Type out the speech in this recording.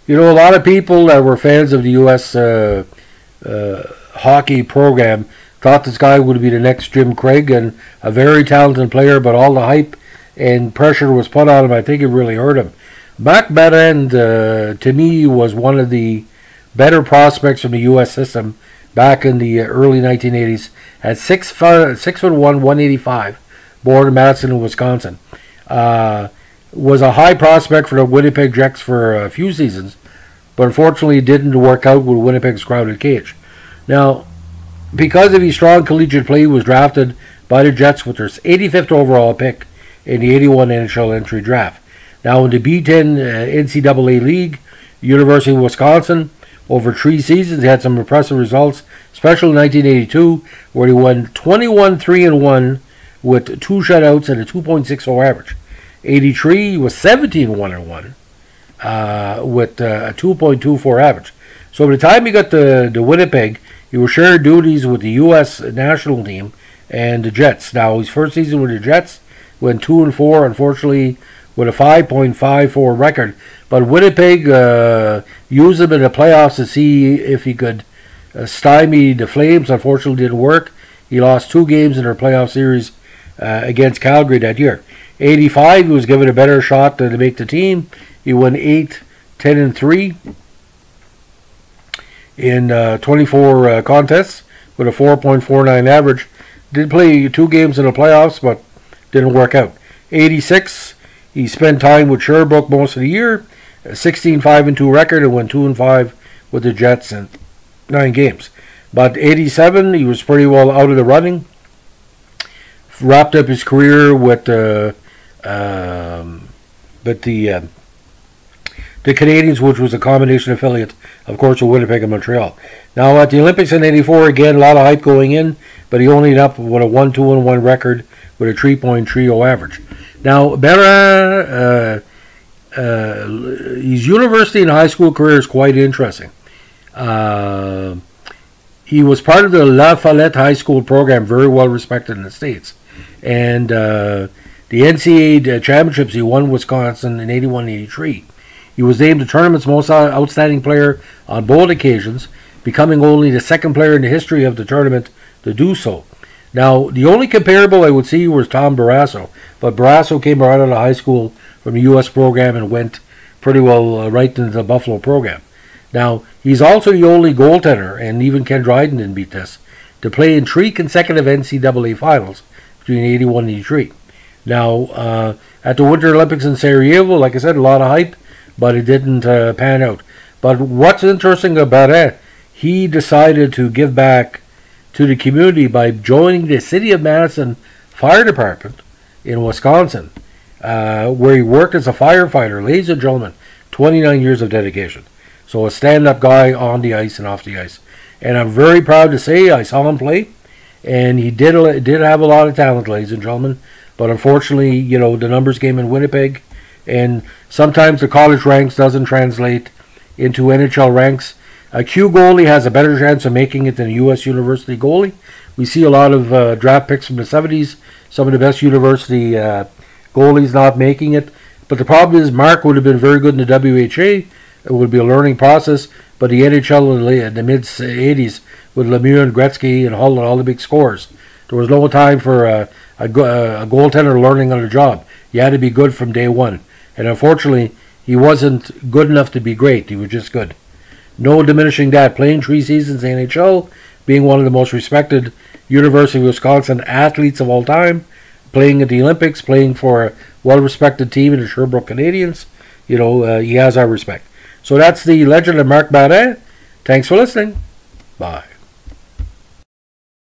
You know, a lot of people that were fans of the U.S. Hockey program thought this guy would be the next Jim Craig, and a very talented player, but all the hype and pressure was put on him. I think it really hurt him. Marc Barron, to me, was one of the better prospects from the U.S. system back in the early 1980s. At 6'1", 185, born in Madison, Wisconsin. Was a high prospect for the Winnipeg Jets for a few seasons, but unfortunately it didn't work out with Winnipeg's crowded cage. Now, because of his strong collegiate play, he was drafted by the Jets with their 85th overall pick in the 81 NHL entry draft. Now, in the B10 NCAA League, University of Wisconsin, over 3 seasons, he had some impressive results, especially in 1982, where he won 21-3-1 with 2 shutouts and a 2.60 average. 83, he was 17-1-1 with a 2.24 average. So by the time he got to Winnipeg, he was sharing duties with the U.S. national team and the Jets. Now, his first season with the Jets went 2-4, unfortunately, with a 5.54 record. But Winnipeg used him in the playoffs to see if he could stymie the Flames. Unfortunately, didn't work. He lost 2 games in their playoff series against Calgary that year. 85, he was given a better shot to make the team. He won 8-10-3 in 24 contests with a 4.49 average. Did play 2 games in the playoffs, but didn't work out. 86, he spent time with Sherbrooke most of the year. 16-5-2 record, and won 2-5 with the Jets in 9 games. But 87, he was pretty well out of the running. Wrapped up his career with the Canadiens, which was a combination affiliate, of course, of Winnipeg and Montreal. Now, at the Olympics in 84, again, a lot of hype going in, but he only ended up with a 1-2-1 record with a 3.30 average. Now, Berra, his university and high school career is quite interesting. He was part of the La Follette High School program, very well respected in the States. And the NCAA championships, he won Wisconsin in 81-83. He was named the tournament's most outstanding player on both occasions, becoming only the 2nd player in the history of the tournament to do so. Now, the only comparable I would see was Tom Barrasso, but Barrasso came right out of high school from the U.S. program and went pretty well right into the Buffalo program. Now, he's also the only goaltender, and even Ken Dryden didn't beat this, to play in 3 consecutive NCAA finals between 81 and 83. Now, at the Winter Olympics in Sarajevo, like I said, a lot of hype, but it didn't pan out. But what's interesting about it, he decided to give back to the community by joining the City of Madison Fire Department in Wisconsin, where he worked as a firefighter. Ladies and gentlemen, 29 years of dedication. So a stand-up guy on the ice and off the ice. And I'm very proud to say I saw him play, and he did have a lot of talent, ladies and gentlemen. But unfortunately, you know, the numbers game in Winnipeg, and sometimes the college ranks doesn't translate into NHL ranks. A Q goalie has a better chance of making it than a U.S. university goalie. We see a lot of draft picks from the 70s, some of the best university goalies not making it. But the problem is Mark would have been very good in the WHA. It would be a learning process. But the NHL in the mid-80s with Lemieux and Gretzky and Hull and all the big scores, there was no time for a goaltender learning on the job. You had to be good from day one. And unfortunately, he wasn't good enough to be great. He was just good. No diminishing that. Playing 3 seasons in the NHL, being one of the most respected University of Wisconsin athletes of all time, playing at the Olympics, playing for a well-respected team in the Sherbrooke Canadiens, you know, he has our respect. So that's the legend of Marc Barron. Thanks for listening. Bye.